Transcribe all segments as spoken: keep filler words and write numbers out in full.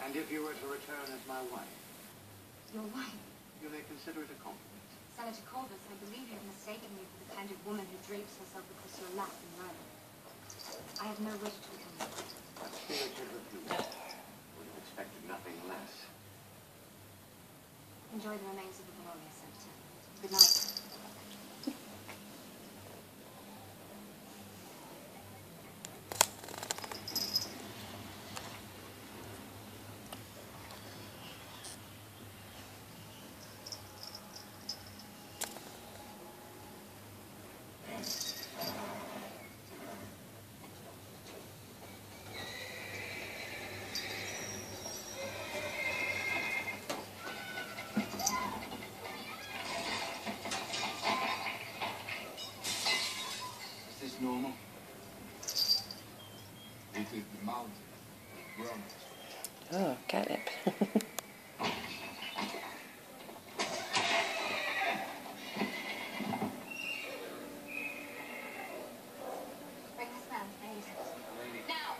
And if you were to return as my wife? Your wife? You may consider it a compliment. Senator Corvus, I believe you have mistaken me for the kind of woman who drapes herself across your lap and run. I have no wish to become your wife. A spirited refusal. Would have expected nothing less. Enjoy the remains of the glorious Senator. Good night. Normal. It is the mountain. Run. Oh, Catnip. Bring this man, please. Now!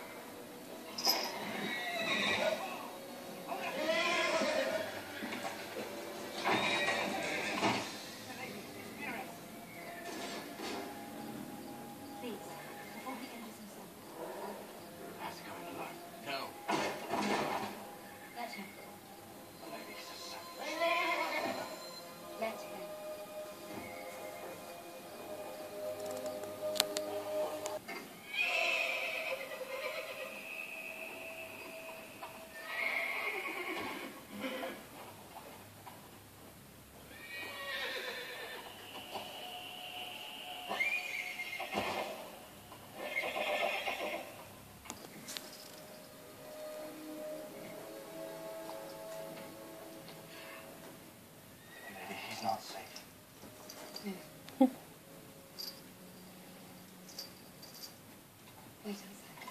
Please, before he enters himself. Has to go in alone. No. Let him. The lady's a son. Let him. Lady, he's not safe. Wait a second.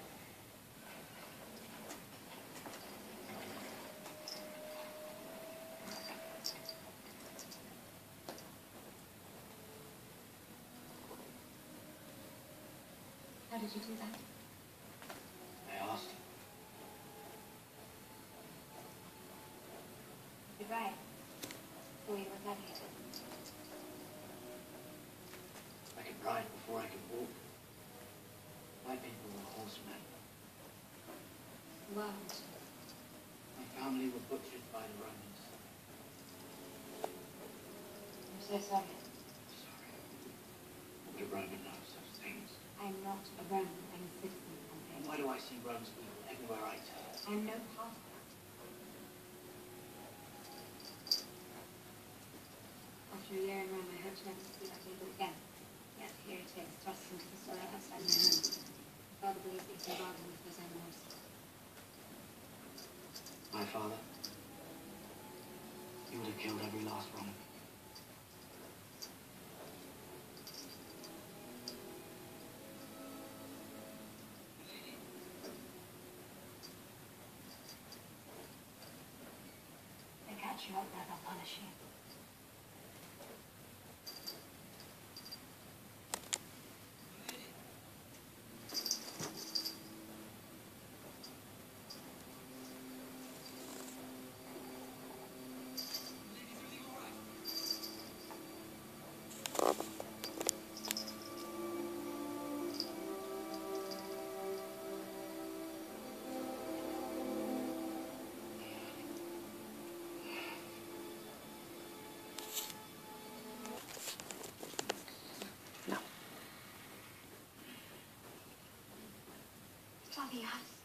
How did you do that? I asked him. You're right. Or you were gladiator. I could ride before I could walk. My people were horsemen. Wow. My family were butchered by the Romans. I'm so sorry. Sorry. What would a Roman know of such things? I'm not a Roman. I'm a citizen of Pompeii. Why do I see Rome's evil everywhere I turn? I'm no part of that. After a year in Rome, I hoped never to see that evil again. Yet here it is, thrust into the soil outside my home. My father believes that he's bargain with those animals. My father? He would have killed every last Roman. They catch you up there, they'll punish you. No. Flavius.